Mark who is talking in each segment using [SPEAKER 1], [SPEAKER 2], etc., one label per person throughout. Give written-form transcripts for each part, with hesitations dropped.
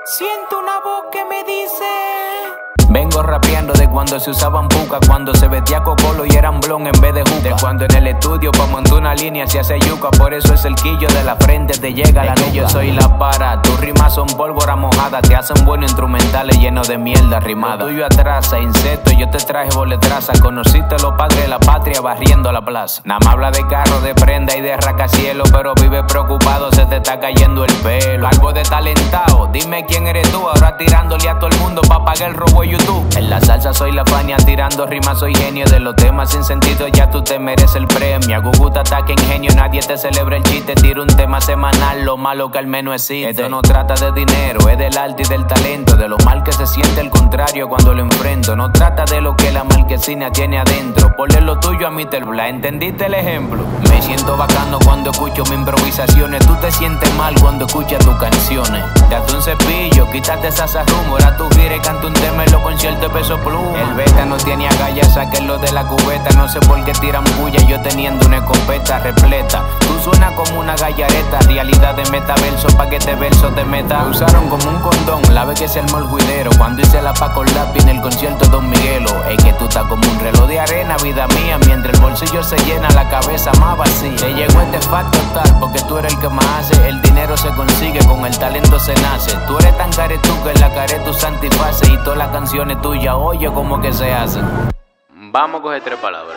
[SPEAKER 1] Siento una voz que me dice:
[SPEAKER 2] vengo rapeando de cuando se usaban puca, cuando se vestía cocolo y eran blon en vez de juca. De cuando en el estudio pa' montar una línea se hace yuca. Por eso es el quillo de la frente te llega la nuca. Yo soy la para, tus rimas son pólvora mojada. Te hacen buenos instrumentales llenos de mierda rimada. Lo tuyo atrasa, insecto, yo te traje boletraza. Conociste a los padres de la patria barriendo la plaza. Nada más habla de carro, de prenda y de rascacielos, pero vive preocupado, se te está cayendo el pelo. Algo de talentado, dime quién eres tú. Ahora tirándole a todo el mundo pa' pagar el robo de YouTube. En la salsa soy la Fania, tirando rimas soy genio. De los temas sin sentido ya tú te mereces el premio. A Guguta ataque ingenio, nadie te celebra el chiste. Tiro un tema semanal, lo malo que al menos existe. Esto no trata de dinero, es del arte y del talento. De lo mal que se siente el contrario cuando lo enfrento. No trata de lo que la marquesina tiene adentro. Ponle lo tuyo a Mr. Bla, ¿entendiste el ejemplo? Me siento bacano cuando escucho mis improvisaciones. Tú te sientes mal cuando escuchas tus canciones. Date un cepillo, quítate esas arrumas. Ahora tú gira y canta un tema en los conciertos de Peso Pluma. El beta no tiene agallas, sáquenlo de la cubeta. No sé por qué tiran bulla, yo teniendo una escopeta repleta. Tú suenas como una gallareta, realidad de metaverso pa' que este verso te meta. Me usaron como un condón, la vez que se armó el juidero. Cuando hice la Paco Lápiz en el concierto de Don Miguelo. Es que tú estás como un reloj de arena, vida mía. Mientras el bolsillo se llena, la cabeza más vacía. Te llegó este facto tal, porque tú eres el que más hace. El dinero se consigue, con el talento se nace. Tú eres tan caretú que en la care tu santifase. Y todas las canciones tuyas, oye como que se hacen.
[SPEAKER 3] Vamos a coger 3 palabras: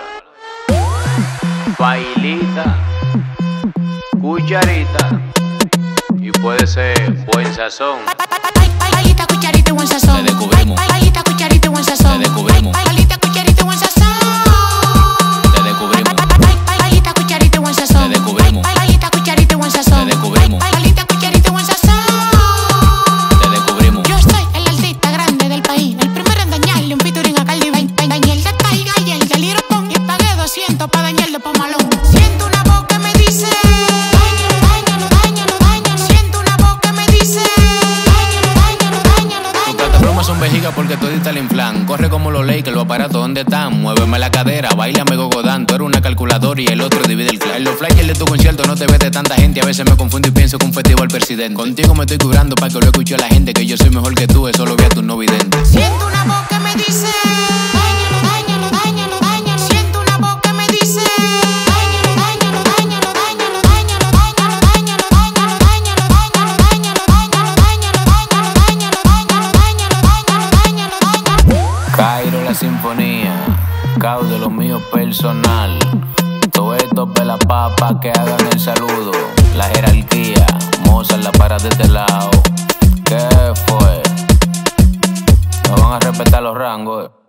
[SPEAKER 3] bailita, cucharita y puede ser buen sazón.
[SPEAKER 4] Bailita, cucharita y buen sazón.
[SPEAKER 3] Te descubrimos.
[SPEAKER 4] Bailita, cucharita y buen sazón.
[SPEAKER 3] Te descubrimos.
[SPEAKER 4] Bailita, cucharita y buen sazón.
[SPEAKER 3] Te descubrimos.
[SPEAKER 4] Bailita, cucharita y buen sazón.
[SPEAKER 3] Te descubrimos.
[SPEAKER 4] Bailita, cucharita y buen sazón.
[SPEAKER 3] Te descubrimos.
[SPEAKER 4] Bailita, cucharita y buen sazón.
[SPEAKER 3] Te descubrimos.
[SPEAKER 4] Yo soy el artista grande del país, el primero en dañarle un featuring a Cardi B. Dañé el de Taiga y el de Little Pump y pagué 200 pa' dañarlo pa' Malón. Siento una voz que me dice: dáñalo, dáñalo, dáñalo, dáñalo. Siento una voz que me dice: dáñalo, dáñalo, dáñalo,
[SPEAKER 3] Tus
[SPEAKER 4] dáñalo.
[SPEAKER 3] plataformas son vejiga porque todita el inflan. Corre como los Lakers, los aparatos ¿dónde están? Muéveme la cadera, bailame gogodán. Tú eres una calculadora y el otro divide el clan. En los flyers de tu concierto no te ves de tanta gente. A veces me confundo y pienso que un festival presidente. Contigo me estoy curando para que lo escuche la gente. Que yo soy mejor que tú, eso lo ve a tus no videntes.
[SPEAKER 4] Siento una voz que me dice: dáñalo, dáñalo, dáñalo, dáñalo. Siento una voz que me dice: dáñalo, dáñalo, dáñalo, dáñalo, dáñalo, dáñalo, dáñalo, dáñalo, dáñalo, dáñalo, dáñalo, dáñalo, dáñalo, dáñalo, dáñalo, dáñalo.
[SPEAKER 2] Cairo la sinfonía, Cao de lo mío personal. Todo esto pela papa que hagan el saludo. La jerarquía, Mozart la para de este lado. ¿Qué fue? No van a respetar los rangos.